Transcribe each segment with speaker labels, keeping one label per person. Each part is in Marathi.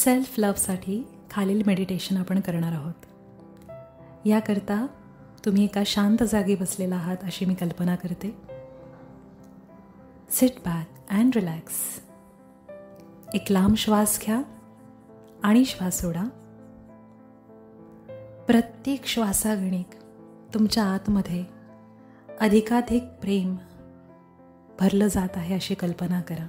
Speaker 1: सेल्फ लव्हसाठी खालील मेडिटेशन आपण करणार आहोत. याकरता तुम्ही एका शांत जागी बसलेला आहात अशी मी कल्पना करते. Sit back and relax. एक लांब श्वास घ्या आणि श्वास सोडा. प्रत्येक श्वासागणिक तुमच्या आतमध्ये अधिकाधिक प्रेम भरलं जात आहे अशी कल्पना करा.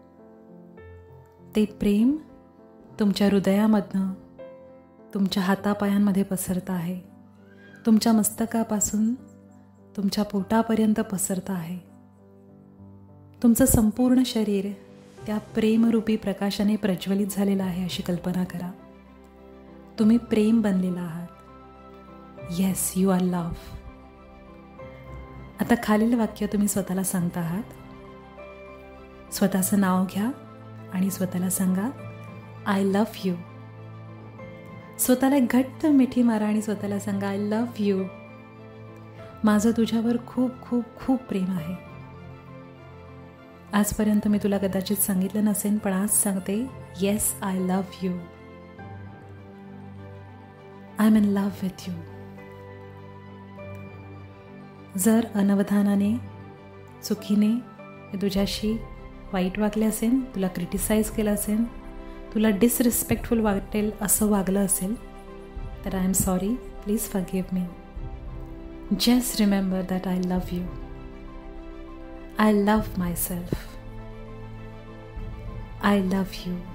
Speaker 1: ते प्रेम तुमच्या हृदयामधनं तुमच्या हातापायांमध्ये पसरतं आहे, तुमच्या मस्तकापासून तुमच्या पोटापर्यंत पसरतं आहे. तुमचं संपूर्ण शरीर त्या प्रेमरूपी प्रकाशाने प्रज्वलित झालेलं आहे अशी कल्पना करा. तुम्ही प्रेम बनलेला आहात. Yes, you are love. आता खालील वाक्य तुम्ही स्वतःला सांगता आहात. स्वतःचं नाव घ्या आणि स्वतःला सांगा, आय लव्ह यू. स्वतःला एक घट्ट मिठी मारा आणि स्वतःला सांगा, आय लव्ह यू. माझं तुझ्यावर खूप खूप खूप प्रेम आहे. आजपर्यंत मी तुला कदाचित सांगितलं नसेल, पण आज सांगते, yes, I love you. I am in love with you. जर अनवधानाने, चुकीने मी तुझ्याशी वाईट वागले असेल, तुला क्रिटिसाइज केलं असेल, तुला डिसरिस्पेक्टफुल वाटेल असं वागलं असेल, तर I am sorry. Please forgive me. Just remember that I love you. I love myself. I love you.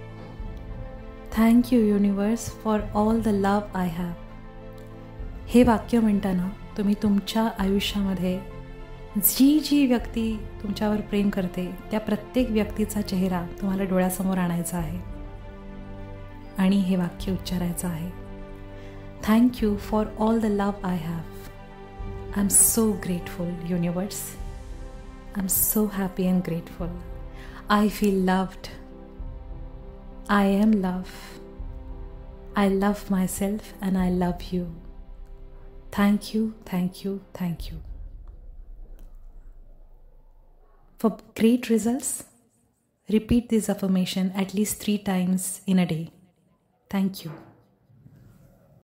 Speaker 1: Thank you universe for all the love I have. हे वाक्य म्हणताना तुम्ही तुमच्या आयुष्यामध्ये जी जी व्यक्ती तुमच्यावर प्रेम करते त्या प्रत्येक व्यक्तीचा चेहरा तुम्हाला डोळ्यासमोर आणायचा आहे आणि हे वाक्य उच्चारायचं आहे. Thank you for all the love I have. I am so grateful universe. I am so happy and grateful. I feel loved. I am love. I love myself and I love you. Thank you, thank you, thank you. For great results, repeat this affirmation at least 3 times in a day. Thank you.